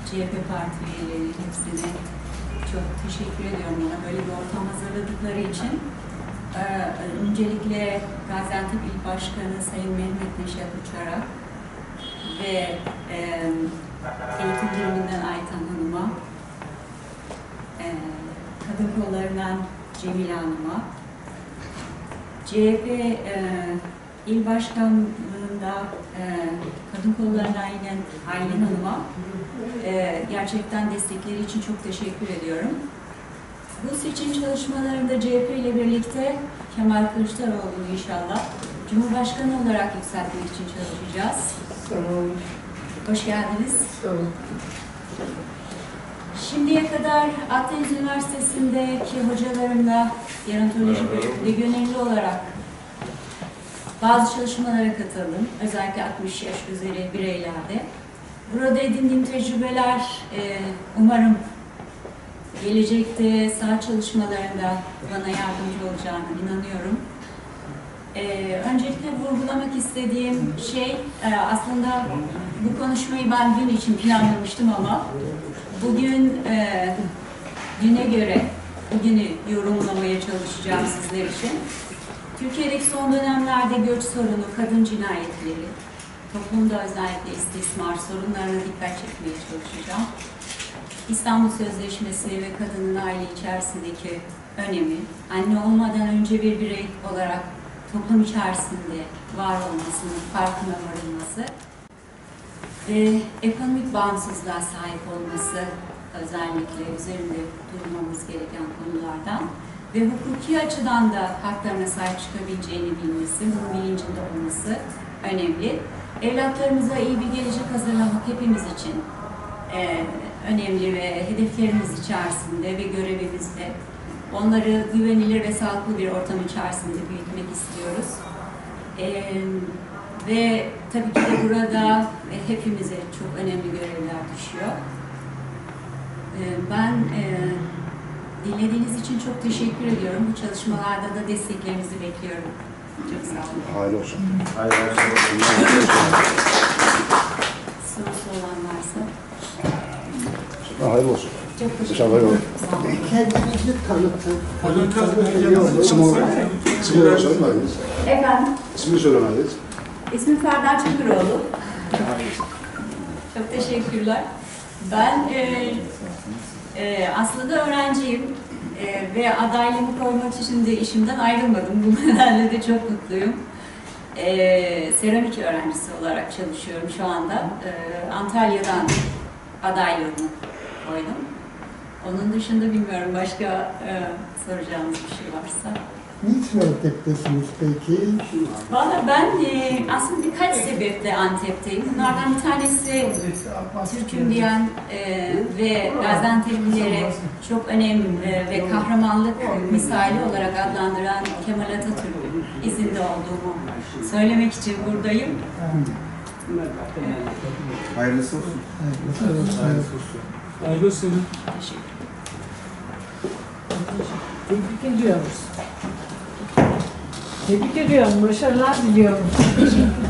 CHP Parti üyeleri hepsine çok teşekkür ediyorum bana böyle bir ortam hazırladıkları için. Öncelikle Gaziantep İl Başkanı Sayın Mehmet Neşet Uçar'a ve Eğitim Biriminden Aytan Hanım'a, Kadın Kollarından Cemile Hanım'a, CHP İl Başkanlığı'nda Kadın Kollarından yine Aylin Hanım'a gerçekten destekleri için çok teşekkür ediyorum. Bu seçim çalışmalarında CHP ile birlikte Kemal Kılıçdaroğlu'nu inşallah Cumhurbaşkanı olarak yükseltmek için çalışacağız. Hoş geldiniz. Şimdiye kadar Akdeniz Üniversitesi'ndeki hocalarımla gerontoloji bölümünde gönüllü olarak bazı çalışmalara katıldım. Özellikle 60 yaş üzeri bireylerde. Burada edindiğim tecrübeler umarım gelecekte saha çalışmalarında bana yardımcı olacağına inanıyorum. Öncelikle vurgulamak istediğim şey, aslında bu konuşmayı ben dün için planlamıştım ama bugün düne göre bugünü yorumlamaya çalışacağım sizler için. Türkiye'deki son dönemlerde göç sorunu, kadın cinayetleri, toplumda özellikle istismar sorunlarına dikkat çekmeye çalışacağım. İstanbul Sözleşmesi ve kadının aile içerisindeki önemi, anne olmadan önce bir birey olarak toplum içerisinde var olmasının farkına varılması ve ekonomik bağımsızlığa sahip olması özellikle üzerinde durmamız gereken konulardan ve hukuki açıdan da haklarına sahip çıkabileceğini bilmesi, bunun bilincinde olması önemli. Evlatlarımıza iyi bir gelecek hazırlamak hepimiz için önemli ve hedeflerimiz içerisinde ve görevimizde. Onları güvenilir ve sağlıklı bir ortam içerisinde büyütmek istiyoruz. Ve tabii ki de burada hepimize çok önemli görevler düşüyor. Ben dinlediğiniz için çok teşekkür ediyorum. Bu çalışmalarda da desteklerinizi bekliyorum. Çok sağ olun. Hayırlı olsun. Hayırlı olsun. Sorusu olan varsa. Hayırlı olsun. Çok teşekkür İnşallah ederim. olur. Sağ olun. Kendinizi tanıtın. İsmini söylemediniz. Efendim, İsmini söylemediniz. ismim Ferda Çakıroğlu. Çok teşekkürler. Ben aslında öğrenciyim ve adaylığımı koymak için de işimden ayrılmadım. Bu nedenle de çok mutluyum. Seramik öğrencisi olarak çalışıyorum şu anda. Antalya'dan adaylığımı koydum. Onun dışında bilmiyorum başka soracağınız bir şey varsa. Niçin Antep'tesiniz peki? Valla ben aslında birkaç sebeple Antep'teyim. Bunlardan bir tanesi Türk'üm diyen ve Gaziantep'lileri çok önemli ve kahramanlık misali olarak adlandıran Kemal Atatürk'ün izinde olduğumu söylemek için buradayım. Hayırlısı olsun. Hayırlı olsun. Teşekkür ederim. Tebrik ediyoruz. Tebrik ediyorum. Başarılar diliyorum. Teşekkür ederim.